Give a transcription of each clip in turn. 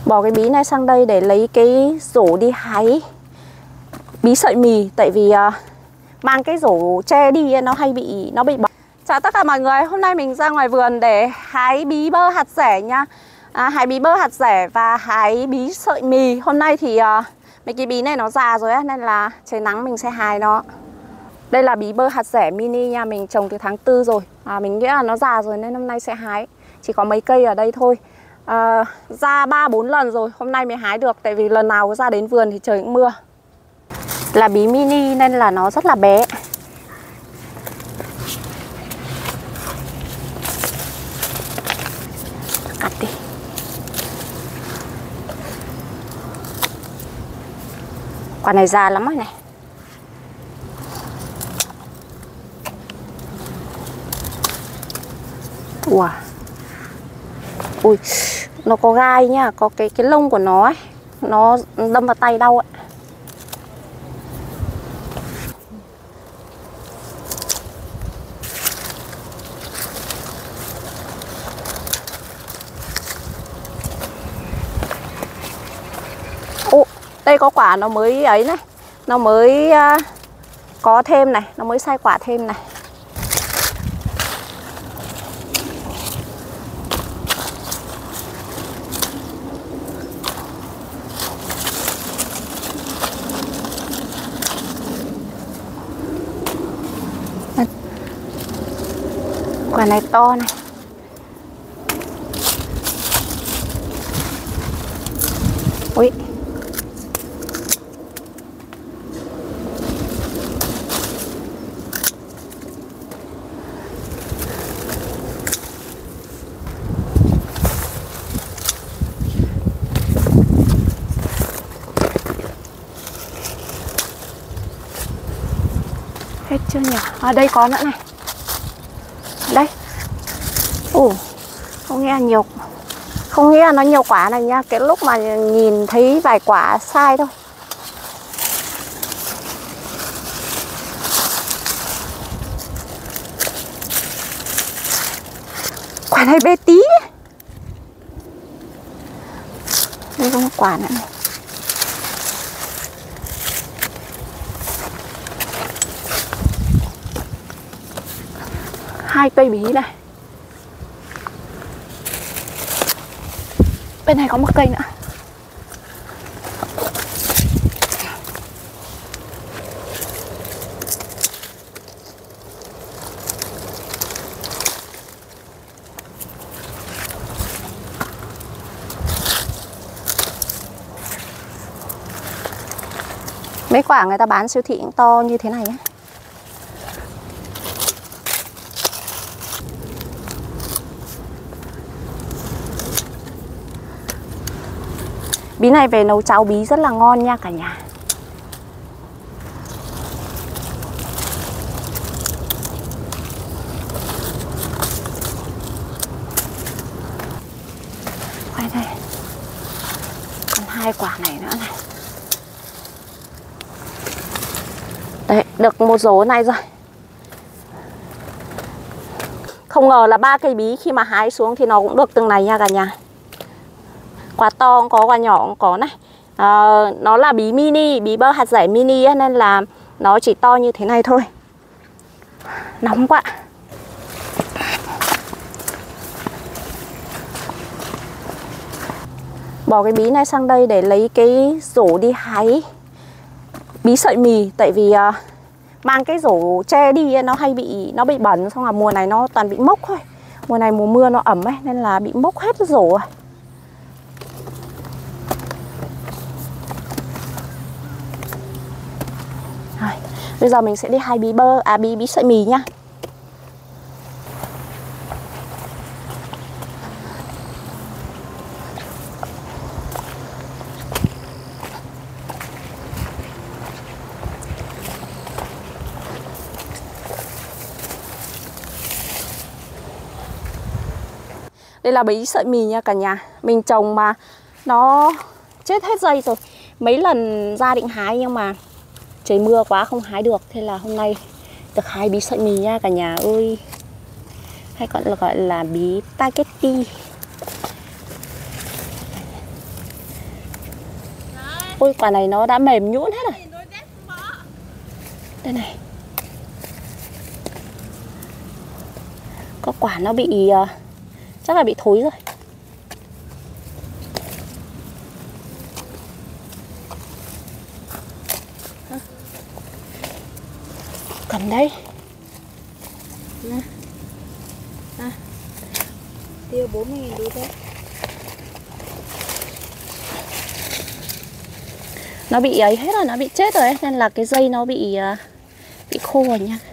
Bỏ cái bí này sang đây để lấy cái rổ đi hái bí sợi mì. Tại vì mang cái rổ tre đi nó hay bị bẩn. Chào tất cả mọi người, hôm nay mình ra ngoài vườn để hái bí bơ hạt rẻ nha. Hái bí bơ hạt rẻ và hái bí sợi mì. Hôm nay thì mấy cái bí này nó già rồi á, nên là trời nắng mình sẽ hái nó. Đây là bí bơ hạt rẻ mini nha, mình trồng từ tháng 4 rồi. Mình nghĩ là nó già rồi nên hôm nay sẽ hái. Chỉ có mấy cây ở đây thôi. Ra 3-4 lần rồi, hôm nay mới hái được. Tại vì lần nào có ra đến vườn thì trời cũng mưa. Là bí mini nên là nó rất là bé. Cắt đi. Quả này già lắm rồi này. Ủa. Ui, nó có gai nha, có cái lông của nó ấy, nó đâm vào tay đau ấy. Ồ, đây có quả nó mới ấy này, nó mới có thêm này, nó mới sai quả thêm này. Quả này to này. Ui. Hết chưa nhỉ? À đây có nữa này. Đây. Không nghĩ là nhiều. Không nghĩ là nó nhiều quả này nha. Cái lúc mà nhìn thấy vài quả sai thôi. Quả này bé tí. Đây có một quả nữa này. Hai cây bí này. Bên này có một cây nữa. Mấy quả người ta bán siêu thị cũng to như thế này ấy. Bí này về nấu cháo bí rất là ngon nha cả nhà. Quay đây. Còn hai quả này nữa này. Đấy, được một rổ này rồi. Không ngờ là 3 cây bí khi mà hái xuống thì nó cũng được từng này nha cả nhà. Quả to cũng có, quả nhỏ cũng có này. Nó là bí mini, bí bơ hạt rẻ mini ấy, nên là nó chỉ to như thế này thôi. Nóng quá. Bỏ cái bí này sang đây để lấy cái rổ đi hái bí sợi mì. Tại vì mang cái rổ tre đi ấy, nó hay bị bẩn. Xong là mùa này nó toàn bị mốc thôi. Mùa này mùa mưa nó ẩm ấy, nên là bị mốc hết cái rổ rồi. Bây giờ mình sẽ đi hái bí sợi mì nhá. Đây là bí sợi mì nha cả nhà. Mình trồng mà nó chết hết dây rồi. Mấy lần ra định hái nhưng mà trời mưa quá không hái được. Thế là hôm nay được hái bí sợi mì nha cả nhà ơi. Hay còn gọi là bí spaghetti. Ôi quả này nó đã mềm nhũn hết rồi. Đây này. Có quả nó bị chắc là bị thối rồi. Cầm đây. Tiêu 40.000 đôi thế. Nó bị ấy hết rồi, nó bị chết rồi ấy, nên là cái dây nó bị khô rồi nha.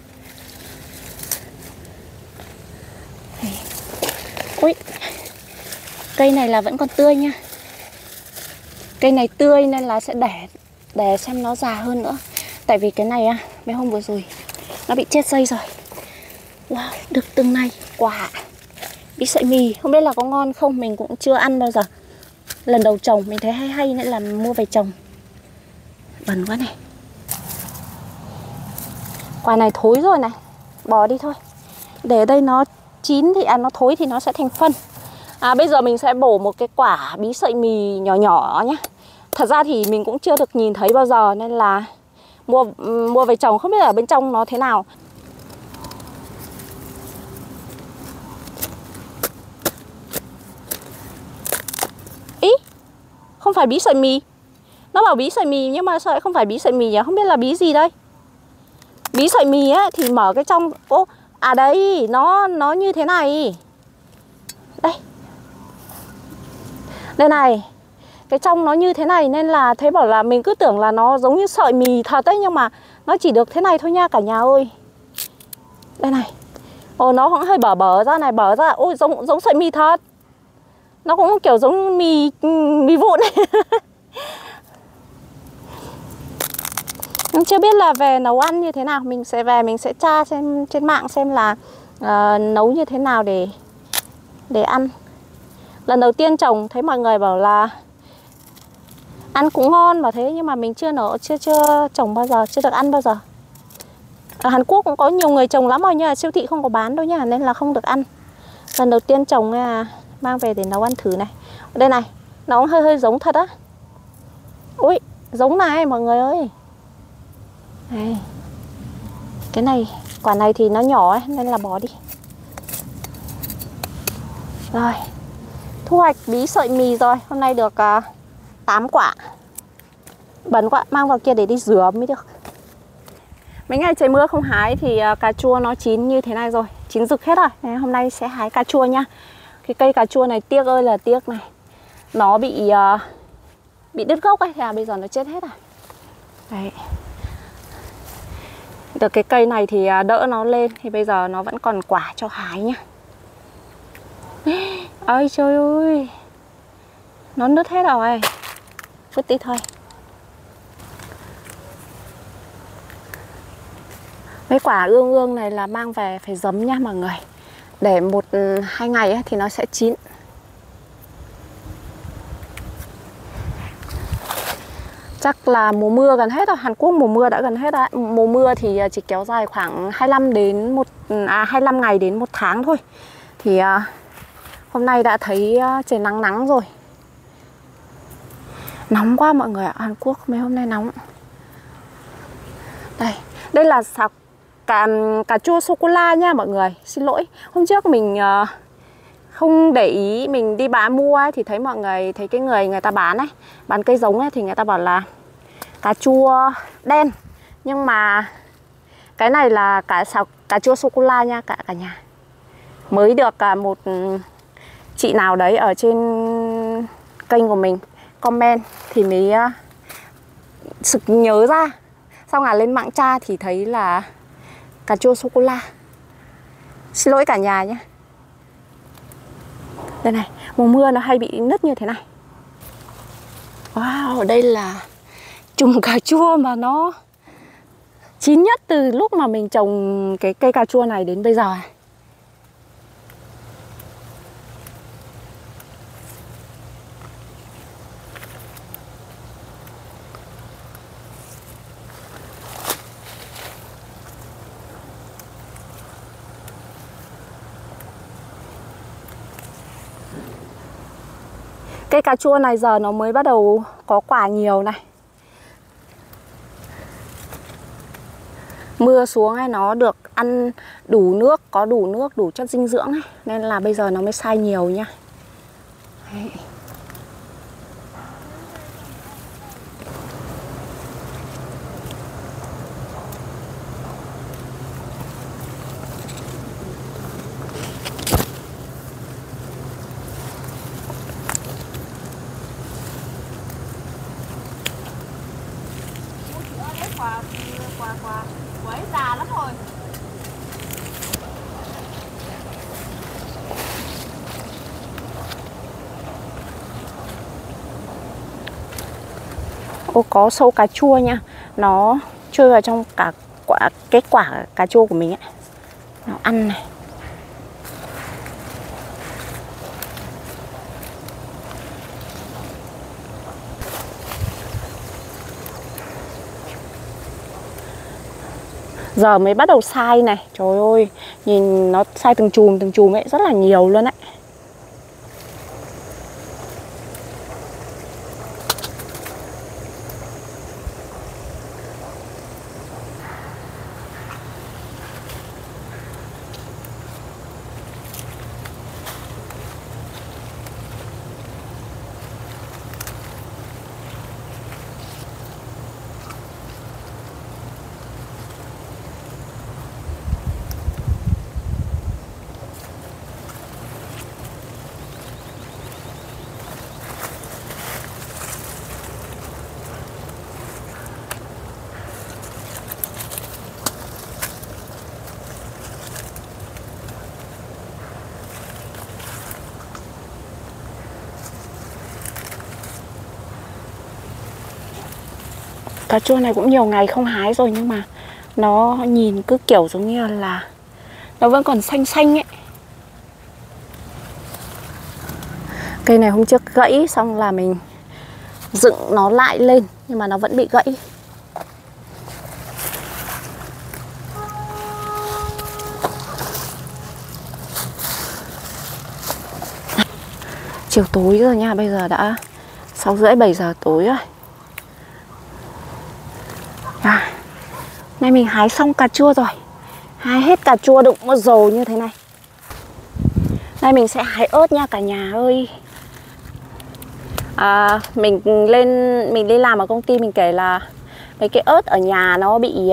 Ui, cây này là vẫn còn tươi nha. Cây này tươi nên là sẽ để xem nó già hơn nữa. Tại vì cái này mấy hôm vừa rồi nó bị chết dây rồi. Wow, được từng này quả bí sợi mì, không biết là có ngon không, mình cũng chưa ăn bao giờ. Lần đầu trồng mình thấy hay hay nên là mua về trồng. Bẩn quá này. Quả này thối rồi này, bỏ đi thôi. Để đây nó chín thì nó thối thì nó sẽ thành phân. Bây giờ mình sẽ bổ một cái quả bí sợi mì nhỏ nhỏ nhé. Thật ra thì mình cũng chưa được nhìn thấy bao giờ nên là mua về trồng không biết ở bên trong nó thế nào. Ý, không phải bí sợi mì. Nó bảo bí sợi mì nhưng mà sao lại không phải bí sợi mì nhỉ? Không biết là bí gì đây. Bí sợi mì á thì mở cái trong. Ô, đây, nó như thế này. Đây. Đây này. Cái trong nó như thế này nên là thấy bảo là mình cứ tưởng là nó giống như sợi mì thật ấy, nhưng mà nó chỉ được thế này thôi nha cả nhà ơi. Đây này. Ồ, nó cũng hơi bở ra này, bở ra. Ôi, giống sợi mì thật. Nó cũng kiểu giống mì vụn này. Chưa biết là về nấu ăn như thế nào. Mình sẽ về mình sẽ tra xem trên mạng xem là nấu như thế nào để ăn. Lần đầu tiên trồng thấy mọi người bảo là ăn cũng ngon và thế, nhưng mà mình chưa trồng bao giờ, chưa được ăn bao giờ. Ở Hàn Quốc cũng có nhiều người trồng lắm rồi nhưng mà siêu thị không có bán đâu nha, nên là không được ăn. Lần đầu tiên trồng mang về để nấu ăn thử này. Đây này, nó cũng hơi giống thật á. Ui, giống này mọi người ơi. Đây. Cái này, quả này thì nó nhỏ ấy, nên là bỏ đi. Rồi, thu hoạch bí sợi mì rồi. Hôm nay được 8 quả. Bẩn quá, mang vào kia để đi rửa mới được. Mấy ngày trời mưa không hái thì cà chua nó chín như thế này rồi, chín rực hết rồi. Đấy, hôm nay sẽ hái cà chua nha. Cái cây cà chua này tiếc ơi là tiếc này. Nó bị đứt gốc ấy, thì bây giờ nó chết hết rồi. Đấy. Được cái cây này thì đỡ nó lên, thì bây giờ nó vẫn còn quả cho hái nhá. Ôi trời ơi, nó nứt hết rồi. Vứt đi thôi. Mấy quả ương này là mang về phải giấm nha mọi người. Để 1-2 ngày ấy, thì nó sẽ chín. Chắc là mùa mưa gần hết rồi. Hàn Quốc mùa mưa đã gần hết rồi. Mùa mưa thì chỉ kéo dài khoảng 25 ngày đến 1 tháng thôi. Thì hôm nay đã thấy trời nắng nắng rồi. Nóng quá mọi người ạ. Hàn Quốc mấy hôm nay nóng. Đây là cà chua sô-cô-la nha mọi người. Xin lỗi, hôm trước mình không để ý, mình đi mua ấy, thì thấy mọi người, thấy cái người ta bán ấy, bán cây giống ấy, thì người ta bảo là cà chua đen. Nhưng mà cái này là cà chua sô-cô-la nha cả nhà. Mới được một chị nào đấy ở trên kênh của mình comment thì mới sực nhớ ra. Xong là lên mạng tra thì thấy là cà chua sô-cô-la. Xin lỗi cả nhà nhé. Đây này, mùa mưa nó hay bị nứt như thế này. Wow, đây là chùm cà chua mà nó chín nhất từ lúc mà mình trồng cái cây cà chua này đến bây giờ. Cây cà chua này giờ nó mới bắt đầu có quả nhiều này. Mưa xuống ấy, nó được ăn đủ nước, có đủ nước, đủ chất dinh dưỡng ấy, nên là bây giờ nó mới sai nhiều nha. Đấy. Quả ấy già lắm rồi. Ô, có sâu cà chua nha. Nó chui vào trong cả cái quả cà chua của mình ấy. Nó ăn này. Giờ mới bắt đầu sai này. Trời ơi, nhìn nó sai từng chùm ấy, rất là nhiều luôn đấy. Cà chua này cũng nhiều ngày không hái rồi, nhưng mà nó nhìn cứ kiểu giống như là nó vẫn còn xanh xanh ấy. Cây này hôm trước gãy xong là mình dựng nó lại lên, nhưng mà nó vẫn bị gãy. Chiều tối rồi nha, bây giờ đã 6:30 7 giờ tối rồi. Nay mình hái xong cà chua rồi. Hái hết cà chua đựng một rổ như thế này. Nay mình sẽ hái ớt nha cả nhà ơi. Mình đi làm ở công ty, mình kể là mấy cái ớt ở nhà nó bị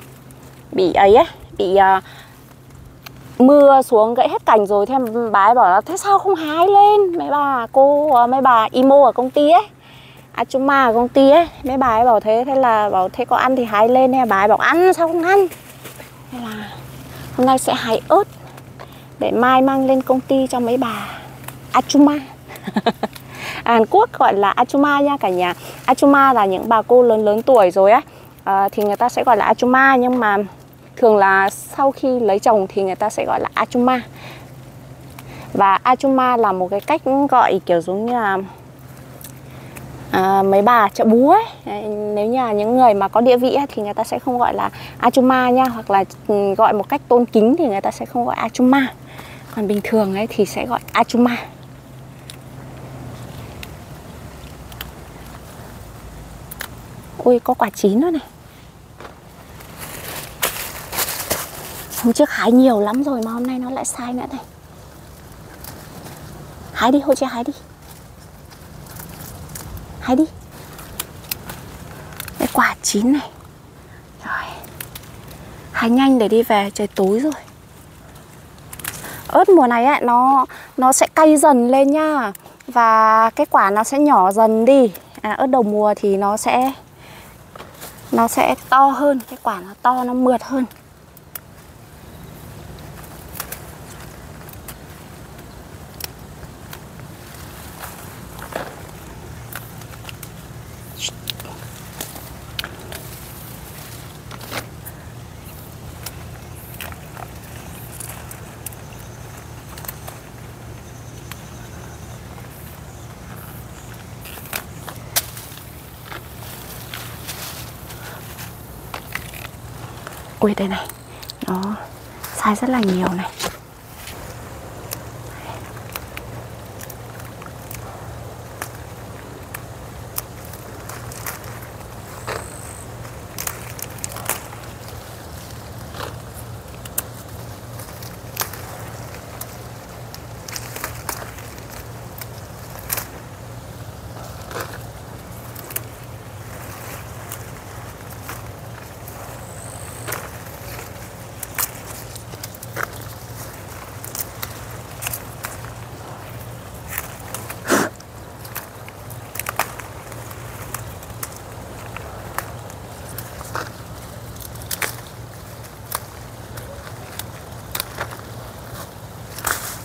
mưa xuống gãy hết cành rồi. Thế bà ấy bảo là thế sao không hái lên? Mấy bà imo ở công ty ấy, Achuma ở công ty ấy, mấy bà ấy bảo thế. Thế là bảo thế có ăn thì hái lên. Thế bà ấy bảo ăn sao không ăn. Thế là hôm nay sẽ hái ớt để mai mang lên công ty cho mấy bà Achuma. Hàn Quốc gọi là Achuma nha cả nhà. Achuma là những bà cô lớn tuổi rồi á, thì người ta sẽ gọi là Achuma. Nhưng mà thường là sau khi lấy chồng thì người ta sẽ gọi là Achuma. Và Achuma là một cái cách gọi kiểu giống như là mấy bà chợ búa ấy. Nếu như là những người mà có địa vị ấy, thì người ta sẽ không gọi là Achuma nha. Hoặc là gọi một cách tôn kính thì người ta sẽ không gọi Achuma. Còn bình thường ấy thì sẽ gọi Achuma. Ui, có quả chín nữa này. Hôm trước hái nhiều lắm rồi mà hôm nay nó lại sai nữa này. Hái đi, Hô Che hái đi. Hái đi. Cái quả chín này. Rồi. Hái nhanh để đi về, trời tối rồi. Ớt mùa này ấy, nó sẽ cay dần lên nha. Và cái quả nó sẽ nhỏ dần đi. Ớt đầu mùa thì nó sẽ to hơn. Cái quả nó to, nó mượt hơn. Ui, đây này, nó sai rất là nhiều này.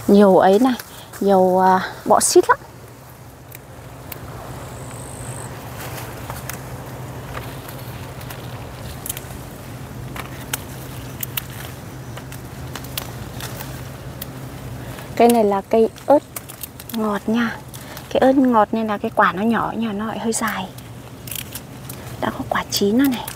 Nhiều ấy này, nhiều bọ xít lắm. Cây này là cây ớt ngọt nha. Cái ớt ngọt nên là cái quả nó nhỏ nhưng mà nó lại hơi dài. Đã có quả chín rồi này.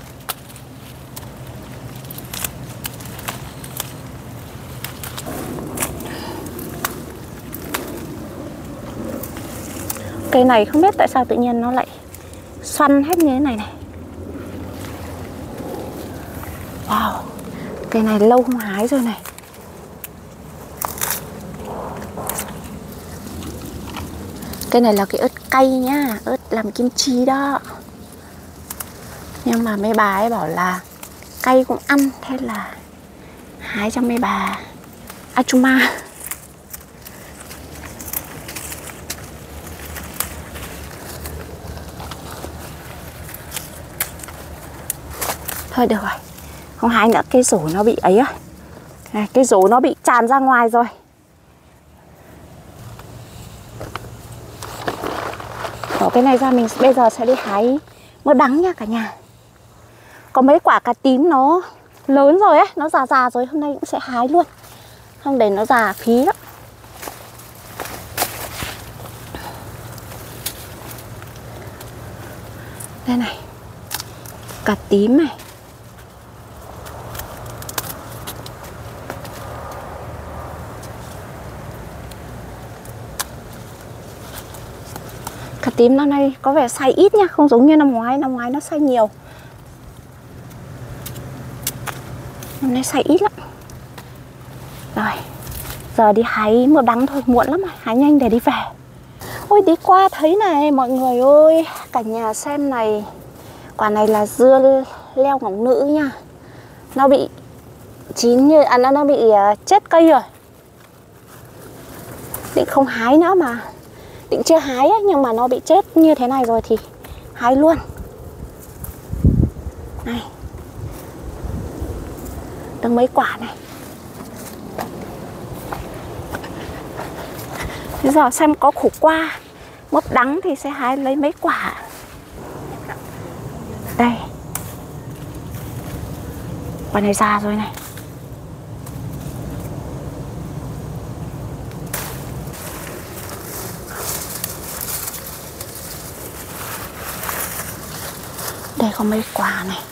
Cây này không biết tại sao tự nhiên nó lại xoăn hết như thế này này. Wow, cây này lâu không hái rồi này. Cây này là cái ớt cay nhá, ớt làm kim chi đó. Nhưng mà mấy bà ấy bảo là cay cũng ăn, thế là hái cho mấy bà Achuma. Thôi được rồi, không hái nữa, cây rổ nó bị ấy á. Này, cây rổ nó bị tràn ra ngoài rồi. Bỏ cái này ra, mình bây giờ sẽ đi hái mướp đắng nha cả nhà. Có mấy quả cà tím nó lớn rồi ấy, nó già rồi, hôm nay cũng sẽ hái luôn. Không để nó già phí lắm. Đây này, cà tím này. Cà tím năm nay có vẻ xay ít nha, không giống như năm ngoái nó xay nhiều. Năm nay xay ít lắm. Rồi, giờ đi hái mướp đắng thôi, muộn lắm rồi, hái nhanh để đi về. Ôi đi qua thấy này mọi người ơi, cả nhà xem này. Quả này là dưa leo ngọc nữ nha. Nó bị chín như nó bị chết cây rồi. Định không hái nữa mà. Định chưa hái ấy, nhưng mà nó bị chết như thế này rồi thì hái luôn. Này. Được mấy quả này. Bây giờ xem có khổ qua mướp đắng thì sẽ hái lấy mấy quả. Đây. Quả này già rồi này. Đây có mấy quả này.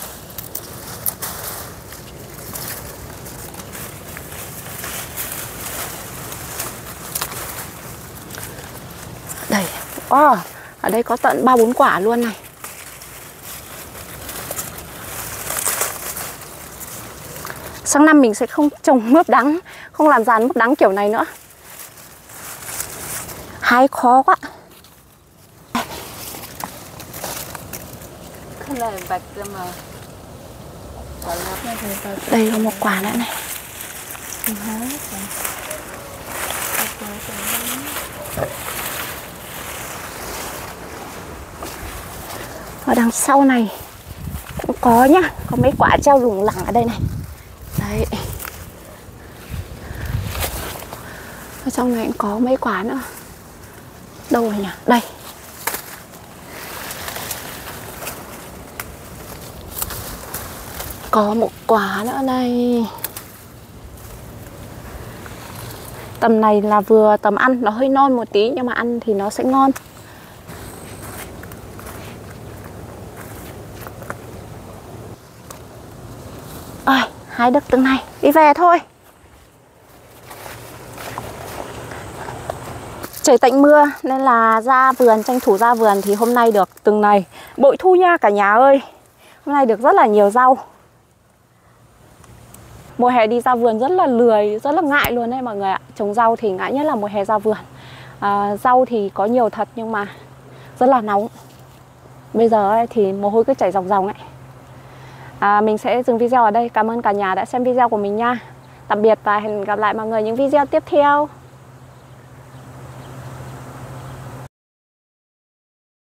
Đây, ở đây có tận 3-4 quả luôn này. Sang năm mình sẽ không trồng mướp đắng, không làm giàn mướp đắng kiểu này nữa. Hái khó quá. Đây có một quả nữa này. Ở đằng sau này cũng có nhá, có mấy quả treo lủng lẳng ở đây này. Đấy. Ở trong này cũng có mấy quả nữa. Đâu rồi nhỉ? Đây. Có một quả nữa đây. Tầm này là vừa tầm ăn, nó hơi non một tí nhưng mà ăn thì nó sẽ ngon. Ôi, hái được từng này, đi về thôi. Trời tạnh mưa nên là ra vườn, tranh thủ ra vườn thì hôm nay được từng này. Bội thu nha cả nhà ơi. Hôm nay được rất là nhiều rau. Mùa hè đi ra vườn rất là lười, rất là ngại luôn đấy mọi người ạ. Trồng rau thì ngại nhất là mùa hè ra vườn. Rau thì có nhiều thật nhưng mà rất là nóng. Bây giờ ấy, thì mồ hôi cứ chảy ròng ròng ấy. Mình sẽ dừng video ở đây. Cảm ơn cả nhà đã xem video của mình nha. Tạm biệt và hẹn gặp lại mọi người những video tiếp theo.